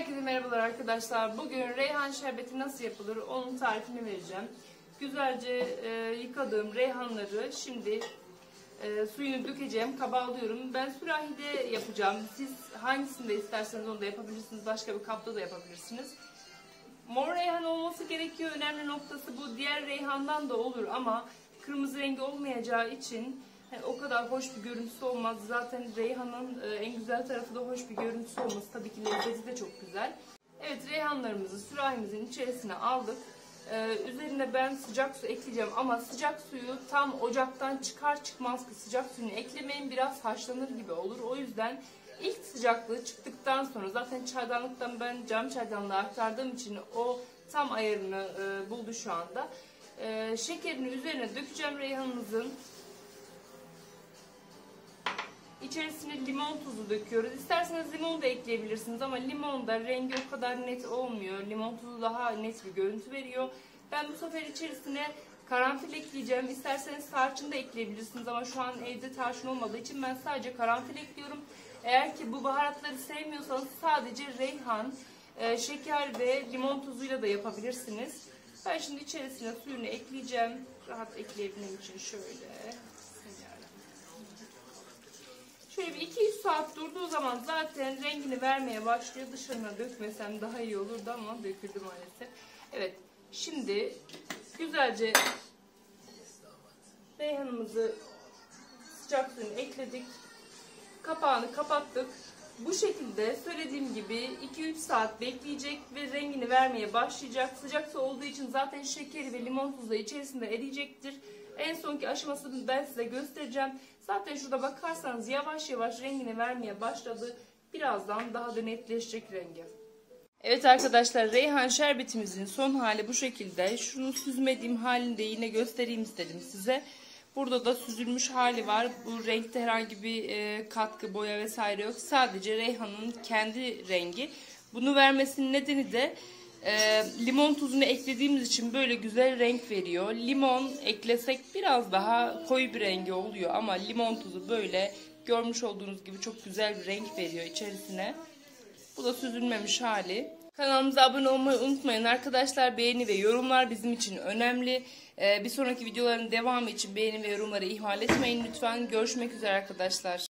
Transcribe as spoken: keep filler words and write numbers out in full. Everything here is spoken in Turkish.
Herkese merhabalar arkadaşlar. Bugün reyhan şerbeti nasıl yapılır onun tarifini vereceğim. Güzelce e, yıkadığım reyhanları şimdi e, suyunu dökeceğim. Kaba alıyorum. Ben sürahide yapacağım. Siz hangisinde isterseniz onu da yapabilirsiniz. Başka bir kapta da yapabilirsiniz. Mor reyhan olması gerekiyor. Önemli noktası bu. Diğer reyhandan da olur ama kırmızı rengi olmayacağı için yani o kadar hoş bir görüntüsü olmaz. Zaten reyhanın e, en güzel tarafı da hoş bir görüntüsü olması. Tabii ki lezzeti de çok güzel. Evet, reyhanlarımızı sürahimizin içerisine aldık. Ee, üzerine ben sıcak su ekleyeceğim ama sıcak suyu tam ocaktan çıkar çıkmaz ki sıcak suyunu eklemeyin, biraz haşlanır gibi olur. O yüzden ilk sıcaklığı çıktıktan sonra, zaten çaydanlıktan ben cam çaydanlığa aktardığım için o tam ayarını e, buldu şu anda. E, şekerini üzerine dökeceğim reyhanımızın. İçerisine limon tuzu döküyoruz. İsterseniz limon da ekleyebilirsiniz ama limon da rengi o kadar net olmuyor. Limon tuzu daha net bir görüntü veriyor. Ben bu sefer içerisine karanfil ekleyeceğim. İsterseniz tarçın da ekleyebilirsiniz ama şu an evde tarçın olmadığı için ben sadece karanfil ekliyorum. Eğer ki bu baharatları sevmiyorsanız sadece reyhan, e, şeker ve limon tuzuyla da yapabilirsiniz. Ben şimdi içerisine suyunu ekleyeceğim. Rahat ekleyebilmem için şöyle. Şöyle bir iki üç saat durduğu zaman zaten rengini vermeye başlıyor. Dışarına dökmesem daha iyi olurdu ama döküldü maalesef. Evet, şimdi güzelce reyhanımızı sıcak suyunu ekledik. Kapağını kapattık. Bu şekilde söylediğim gibi iki üç saat bekleyecek ve rengini vermeye başlayacak. Sıcak su olduğu için zaten şekeri ve limon tuzu da içerisinde eriyecektir. En sonki aşamasını ben size göstereceğim. Zaten şurada bakarsanız yavaş yavaş rengini vermeye başladı. Birazdan daha da netleşecek rengi. Evet arkadaşlar, reyhan şerbetimizin son hali bu şekilde. Şunu süzmediğim halini de yine göstereyim istedim size. Burada da süzülmüş hali var. Bu renkte herhangi bir e, katkı, boya vesaire yok. Sadece reyhanın kendi rengi. Bunu vermesinin nedeni de e, limon tuzunu eklediğimiz için böyle güzel renk veriyor. Limon eklesek biraz daha koyu bir rengi oluyor ama limon tuzu böyle görmüş olduğunuz gibi çok güzel bir renk veriyor içerisine. Bu da süzülmemiş hali. Kanalımıza abone olmayı unutmayın arkadaşlar. Beğeni ve yorumlar bizim için önemli. Ee, bir sonraki videoların devamı için beğeni ve yorumları ihmal etmeyin lütfen. Görüşmek üzere arkadaşlar.